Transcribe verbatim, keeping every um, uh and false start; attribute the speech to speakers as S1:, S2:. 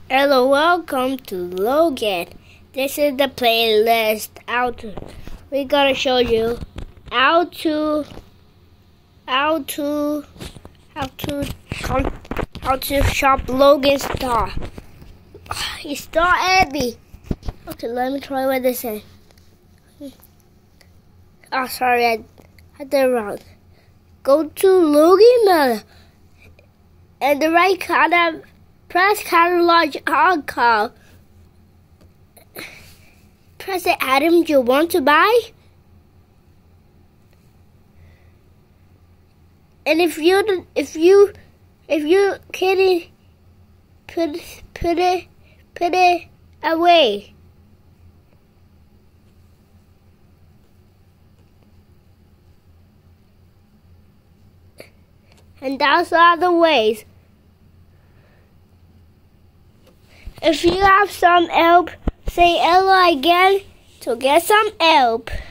S1: Hello, welcome to Logan. This is the playlist. How to, we're gonna show you how to, how to, how to, how to shop Logan's star. His star heavy. Okay, let me try what this is. Oh, sorry, I, I did it wrong. Go to Logan Melo, and the right corner. Press catalog icon. Press the item you want to buy. And if you if you if you can put put it put it away. And those are the ways. If you have some help, say hello again to get some help.